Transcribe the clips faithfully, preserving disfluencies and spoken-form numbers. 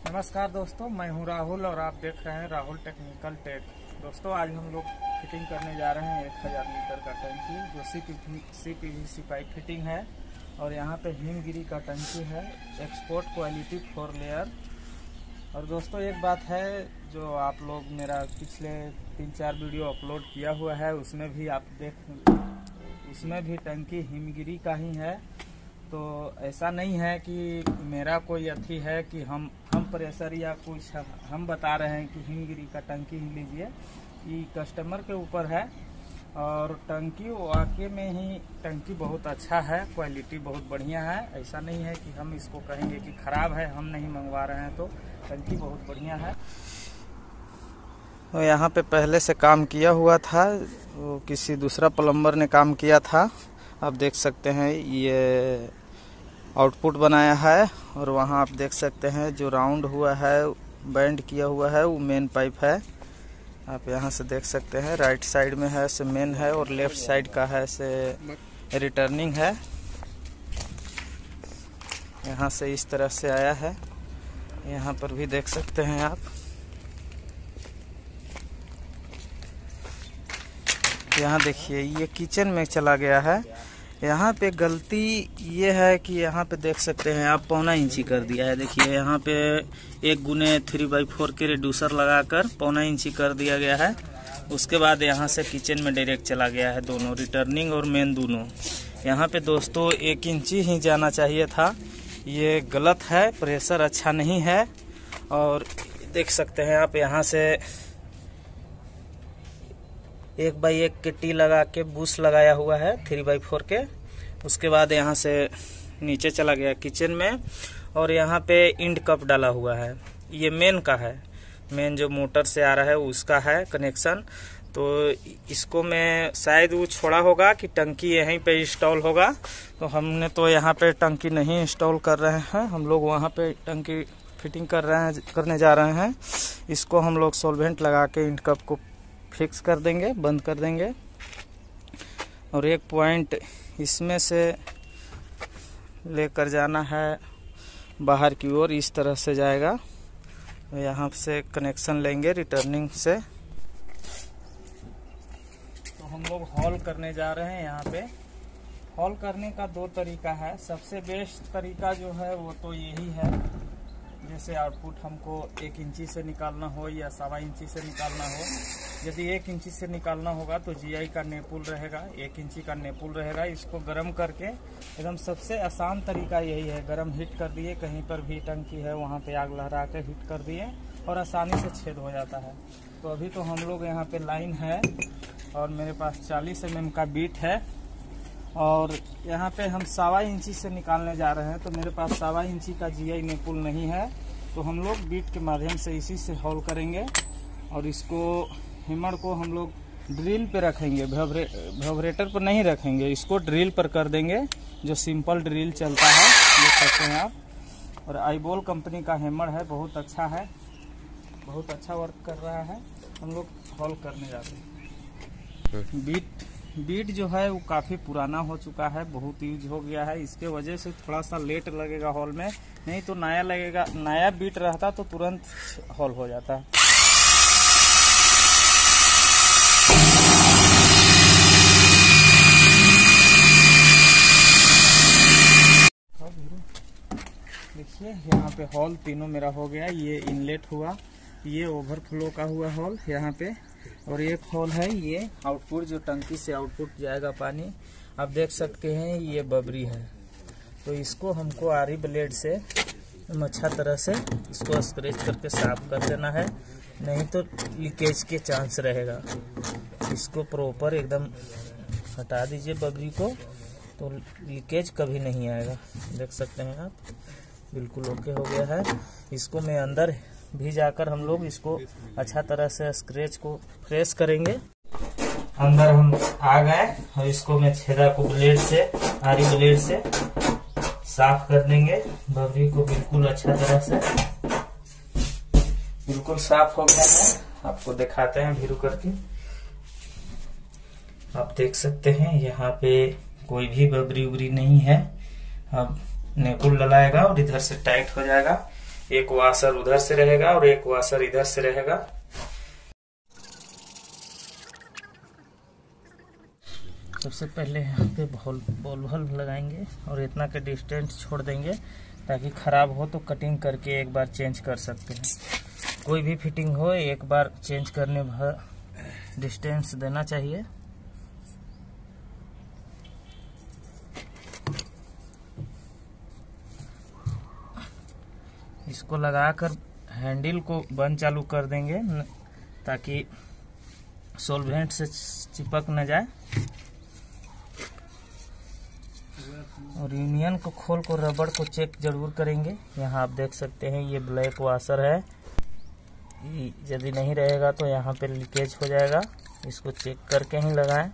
नमस्कार दोस्तों, मैं हूं राहुल और आप देख रहे हैं राहुल टेक्निकल टेक। दोस्तों, आज हम लोग फिटिंग करने जा रहे हैं एक हज़ार लीटर का टंकी जो C P V C pipe fitting है। और यहाँ पे हिमगिरी का टंकी है, एक्सपोर्ट क्वालिटी फोर लेयर। और दोस्तों, एक बात है जो आप लोग मेरा पिछले तीन चार वीडियो अपलोड किया हुआ है, उसमें भी आप देख उसमें भी टंकी हिमगिरी का ही है। तो ऐसा नहीं है कि मेरा कोई अथी है कि हम हम प्रेशर या कुछ हम बता रहे हैं कि हिमगिरी का टंकी ही लीजिए। ये कस्टमर के ऊपर है। और टंकी वाकई में ही टंकी बहुत अच्छा है, क्वालिटी बहुत बढ़िया है। ऐसा नहीं है कि हम इसको कहेंगे कि ख़राब है, हम नहीं मंगवा रहे हैं। तो टंकी बहुत बढ़िया है। तो यहाँ पे पहले से काम किया हुआ था, वो किसी दूसरा प्लम्बर ने काम किया था। आप देख सकते हैं ये आउटपुट बनाया है। और वहाँ आप देख सकते हैं जो राउंड हुआ है, बैंड किया हुआ है, वो मेन पाइप है। आप यहाँ से देख सकते हैं राइट साइड में है से मेन है और लेफ्ट साइड का है से रिटर्निंग है। यहाँ से इस तरह से आया है, यहाँ पर भी देख सकते हैं आप। यहाँ देखिए ये किचन में चला गया है। यहाँ पे गलती ये है कि यहाँ पे देख सकते हैं आप पौना इंची कर दिया है। देखिए यहाँ पे एक गुने थ्री बाई फोर के रिड्यूसर लगाकर पौना इंची कर दिया गया है। उसके बाद यहाँ से किचन में डायरेक्ट चला गया है, दोनों रिटर्निंग और मेन दोनों। यहाँ पे दोस्तों एक इंची ही जाना चाहिए था, ये गलत है, प्रेशर अच्छा नहीं है। और देख सकते हैं आप यहाँ से एक बाई एक के टी लगा के बूस लगाया हुआ है थ्री बाई फोर के। उसके बाद यहाँ से नीचे चला गया किचन में। और यहाँ पे इंड कप डाला हुआ है, ये मेन का है, मेन जो मोटर से आ रहा है उसका है कनेक्शन। तो इसको मैं शायद वो छोड़ा होगा कि टंकी यहीं पे इंस्टॉल होगा। तो हमने तो यहाँ पे टंकी नहीं इंस्टॉल कर रहे हैं, हम लोग वहाँ पे टंकी फिटिंग कर रहे हैं करने जा रहे हैं। इसको हम लोग सोलवेंट लगा के इंड कप को फिक्स कर देंगे, बंद कर देंगे। और एक पॉइंट इसमें से लेकर जाना है बाहर की ओर, इस तरह से जाएगा। तो यहाँ से कनेक्शन लेंगे रिटर्निंग से। तो हम लोग हॉल करने जा रहे हैं। यहाँ पे हॉल करने का दो तरीका है। सबसे बेस्ट तरीका जो है वो तो यही है, जैसे आउटपुट हमको एक इंची से निकालना हो या सवा इंची से निकालना हो। यदि एक इंची से निकालना होगा तो जीआई का नेपुल रहेगा, एक इंची का नेपुल रहेगा। इसको गर्म करके एकदम सबसे आसान तरीका यही है, गर्म हीट कर दिए, कहीं पर भी टंकी है वहाँ पे आग लहरा के हीट कर दिए और आसानी से छेद हो जाता है। तो अभी तो हम लोग यहाँ पे लाइन है और मेरे पास चालीस एम एम का बीट है। और यहाँ पे हम सवा इंची से निकालने जा रहे हैं, तो मेरे पास सवा इंची का जीआई नेपुल नहीं है। तो हम लोग बीट के माध्यम से इसी से हॉल करेंगे। और इसको हैमर को हम लोग ड्रिल पे रखेंगे, वाइब्रेटर पर नहीं रखेंगे, इसको ड्रिल पर कर देंगे, जो सिंपल ड्रिल चलता है, देख सकते हैं आप। और आईबॉल कंपनी का हैमर है, बहुत अच्छा है, बहुत अच्छा वर्क कर रहा है। हम लोग हॉल करने जाते हैं। बीट बीट जो है वो काफ़ी पुराना हो चुका है, बहुत यूज हो गया है, इसके वजह से थोड़ा सा लेट लगेगा हॉल में। नहीं तो नया लगेगा, नया बीट रहता तो तुरंत हॉल हो जाता। देखिए यहाँ पे हॉल तीनों मेरा हो गया। ये इनलेट हुआ, ये ओवरफ्लो का हुआ हॉल यहाँ पे। और एक हॉल है ये आउटपुट, जो टंकी से आउटपुट जाएगा पानी। आप देख सकते हैं ये बबरी है। तो इसको हमको आरी ब्लेड से अच्छा तरह से इसको स्क्रैच करके साफ कर देना है, नहीं तो लीकेज के चांस रहेगा। इसको प्रॉपर एकदम हटा दीजिए बबरी को, तो लीकेज कभी नहीं आएगा। देख सकते हैं आप, बिल्कुल ओके हो गया है। इसको मैं अंदर भी जाकर हम लोग इसको अच्छा तरह से स्क्रैच को फ्रेश करेंगे। अंदर हम आ गए और इसको मैं छेदा को ब्लेड से, आरी ब्लेड से साफ कर देंगे। बबरी को बिल्कुल अच्छा तरह से, बिल्कुल साफ हो गया है। आपको दिखाते हैं वीडियो करके। आप देख सकते हैं यहाँ पे कोई भी बबरी उबरी नहीं है। अब नेपुल डलाएगा और इधर से टाइट हो जाएगा। एक वाशर उधर से रहेगा और एक वाशर इधर से रहेगा। सबसे पहले यहाँ पे बॉल बॉल बल्ब लगाएंगे और इतना के डिस्टेंस छोड़ देंगे ताकि ख़राब हो तो कटिंग करके एक बार चेंज कर सकते हैं। कोई भी फिटिंग हो एक बार चेंज करने भर डिस्टेंस देना चाहिए। इसको लगाकर हैंडल को बंद चालू कर देंगे ताकि सॉल्वेंट से चिपक न जाए। और यूनियन को खोल को रबड़ को चेक जरूर करेंगे। यहाँ आप देख सकते हैं ये ब्लैक वाशर है, यदि नहीं रहेगा तो यहाँ पे लीकेज हो जाएगा। इसको चेक करके ही लगाएं।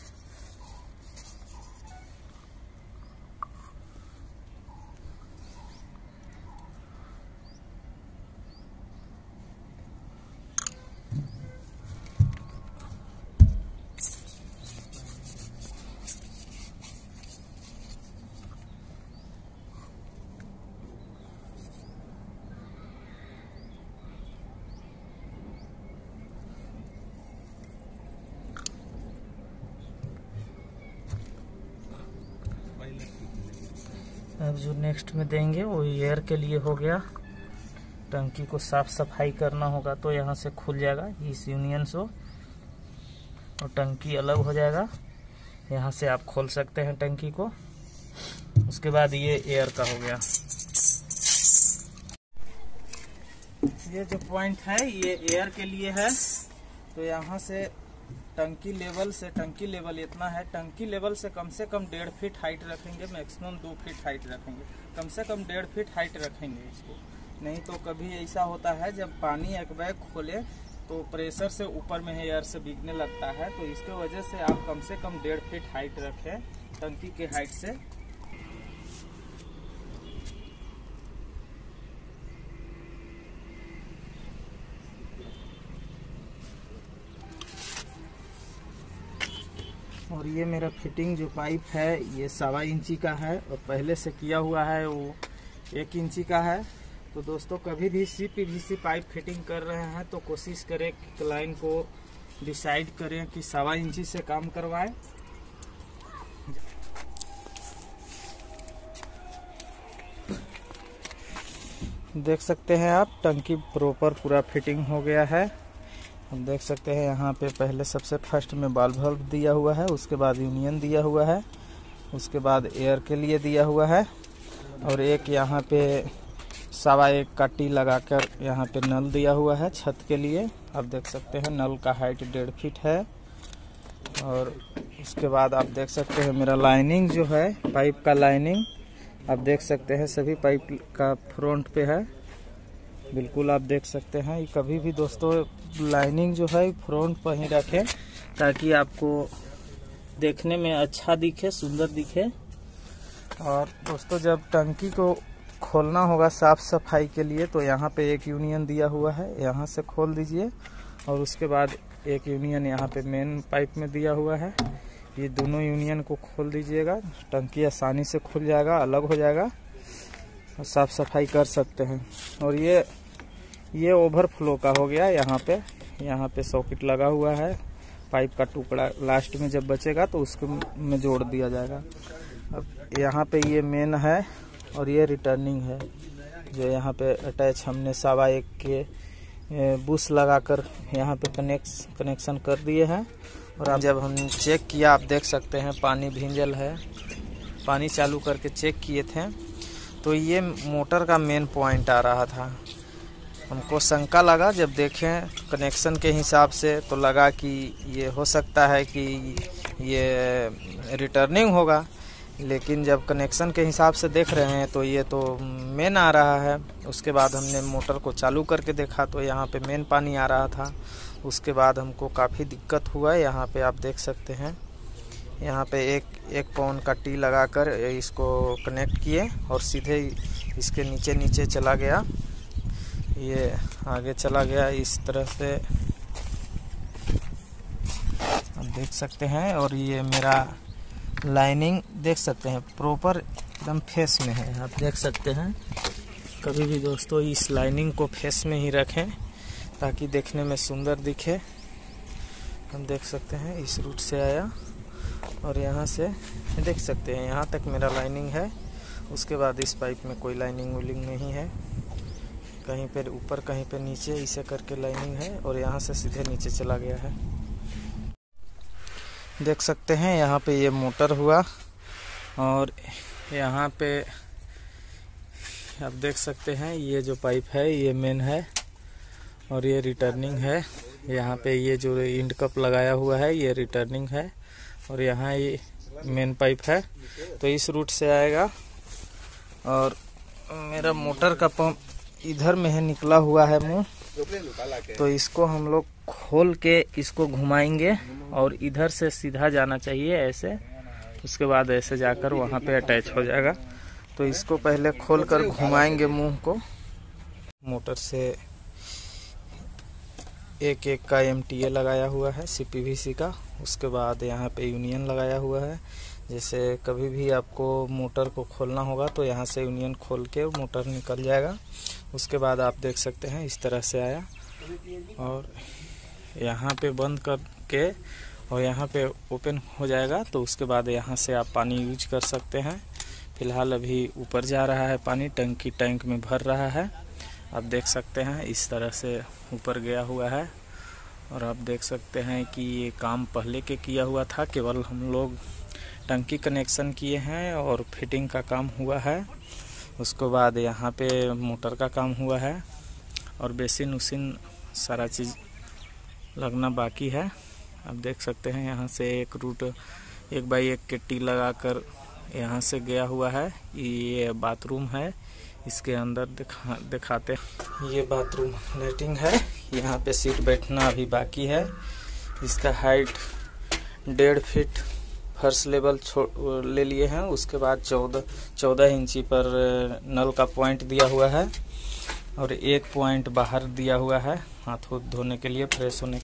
अब जो नेक्स्ट में देंगे वो एयर के लिए हो गया। टंकी को साफ सफाई करना होगा तो यहाँ से खुल जाएगा इस यूनियन से और टंकी अलग हो जाएगा। यहाँ से आप खोल सकते हैं टंकी को। उसके बाद ये एयर का हो गया। ये जो पॉइंट है ये एयर के लिए है। तो यहाँ से टंकी लेवल से टंकी लेवल इतना है, टंकी लेवल से कम से कम डेढ़ फीट हाइट रखेंगे, मैक्सिमम दो फीट हाइट रखेंगे। कम से कम डेढ़ फीट हाइट रखेंगे इसको। नहीं तो कभी ऐसा होता है जब पानी एक बैग खोले तो प्रेशर से ऊपर में एयर से बिकने लगता है। तो इसके वजह से आप कम से कम डेढ़ फीट हाइट रखें टंकी के हाइट से। और ये मेरा फिटिंग जो पाइप है ये सवा इंची का है और पहले से किया हुआ है वो एक इंची का है। तो दोस्तों कभी भी सी पीवीसी पाइप फिटिंग कर रहे हैं तो कोशिश करें कि क्लाइंट को डिसाइड करें कि सवा इंची से काम करवाएं। देख सकते हैं आप टंकी प्रॉपर पूरा फिटिंग हो गया है। हम देख सकते हैं यहाँ पे पहले सबसे फर्स्ट में बॉल बल्ब दिया हुआ है, उसके बाद यूनियन दिया हुआ है, उसके बाद एयर के लिए दिया हुआ है और एक यहाँ पे सवा एक का टी लगाकर यहाँ पे नल दिया हुआ है छत के लिए। आप देख सकते हैं नल का हाइट डेढ़ फीट है। और उसके बाद आप देख सकते हैं मेरा लाइनिंग जो है पाइप का लाइनिंग आप देख सकते हैं सभी पाइप का फ्रंट पे है। बिल्कुल आप देख सकते हैं। कभी भी दोस्तों लाइनिंग जो है फ्रंट पर ही रखें ताकि आपको देखने में अच्छा दिखे, सुंदर दिखे। और दोस्तों जब टंकी को खोलना होगा साफ सफाई के लिए तो यहाँ पे एक यूनियन दिया हुआ है, यहाँ से खोल दीजिए। और उसके बाद एक यूनियन यहाँ पे मेन पाइप में दिया हुआ है, ये दोनों यूनियन को खोल दीजिएगा। टंकी आसानी से खुल जाएगा, अलग हो जाएगा और साफ सफाई कर सकते हैं। और ये ये ओवरफ्लो का हो गया। यहाँ पे यहाँ पे सॉकेट लगा हुआ है, पाइप का टुकड़ा लास्ट में जब बचेगा तो उसको में जोड़ दिया जाएगा। अब यहाँ पे ये मेन है और ये रिटर्निंग है जो यहाँ पे अटैच हमने सवा एक के बुश लगाकर यहाँ पे कनेक्स कनेक्शन कर दिए हैं। और अब जब हम चेक किया आप देख सकते हैं पानी भींजल है, पानी चालू करके चेक किए थे तो ये मोटर का मेन पॉइंट आ रहा था। हमको शंका लगा जब देखें कनेक्शन के हिसाब से तो लगा कि ये हो सकता है कि ये रिटर्निंग होगा, लेकिन जब कनेक्शन के हिसाब से देख रहे हैं तो ये तो मेन आ रहा है। उसके बाद हमने मोटर को चालू करके देखा तो यहाँ पे मेन पानी आ रहा था। उसके बाद हमको काफ़ी दिक्कत हुआ। यहाँ पे आप देख सकते हैं यहाँ पे एक एक पाउंड का टी लगाकर इसको कनेक्ट किए और सीधे इसके नीचे नीचे चला गया, ये आगे चला गया इस तरह से आप देख सकते हैं। और ये मेरा लाइनिंग देख सकते हैं प्रॉपर एकदम फेस में है, आप देख सकते हैं कभी भी दोस्तों इस लाइनिंग को फेस में ही रखें ताकि देखने में सुंदर दिखे। हम देख सकते हैं इस रूट से आया और यहाँ से देख सकते हैं यहाँ तक मेरा लाइनिंग है। उसके बाद इस पाइप में कोई लाइनिंग वुलिंग नहीं है, कहीं पर ऊपर कहीं पर नीचे इसे करके लाइनिंग है और यहाँ से सीधे नीचे चला गया है। देख सकते हैं यहाँ पे ये मोटर हुआ और यहाँ पे आप देख सकते हैं ये जो पाइप है ये मेन है और ये रिटर्निंग है। यहाँ पे ये जो इंड कप लगाया हुआ है ये रिटर्निंग है और यहाँ ये मेन पाइप है। तो इस रूट से आएगा और मेरा मोटर का पंप इधर में है, निकला हुआ है मुंह। तो इसको हम लोग खोल के इसको घुमाएंगे और इधर से सीधा जाना चाहिए ऐसे, उसके बाद ऐसे जाकर वहाँ पे अटैच हो जाएगा। तो इसको पहले खोलकर घुमाएंगे मुंह को। मोटर से एक एक का एम टी ए लगाया हुआ है सी पी वी सी का। उसके बाद यहाँ पे यूनियन लगाया हुआ है। जैसे कभी भी आपको मोटर को खोलना होगा तो यहाँ से यूनियन खोल के मोटर निकल जाएगा। उसके बाद आप देख सकते हैं इस तरह से आया और यहाँ पे बंद करके और यहाँ पे ओपन हो जाएगा। तो उसके बाद यहाँ से आप पानी यूज कर सकते हैं। फिलहाल अभी ऊपर जा रहा है पानी, टंकी टैंक में भर रहा है। आप देख सकते हैं इस तरह से ऊपर गया हुआ है और आप देख सकते हैं कि ये काम पहले के किया हुआ था, केवल हम लोग टंकी कनेक्शन किए हैं और फिटिंग का काम हुआ है। उसके बाद यहाँ पे मोटर का काम हुआ है और बेसिन उसिन सारा चीज़ लगना बाकी है। आप देख सकते हैं यहाँ से एक रूट एक बाई एक के टी लगाकर यहाँ से गया हुआ है। ये बाथरूम है, इसके अंदर दिखा दिखाते ये बाथरूम लेटिंग है। यहाँ पे सीट बैठना अभी बाकी है। इसका हाइट डेढ़ फीट फर्स्ट लेवल छोड़ ले लिए हैं। उसके बाद चौदह चौदह इंची पर नल का पॉइंट दिया हुआ है और एक पॉइंट बाहर दिया हुआ है हाथ धोने के लिए, फ्रेश होने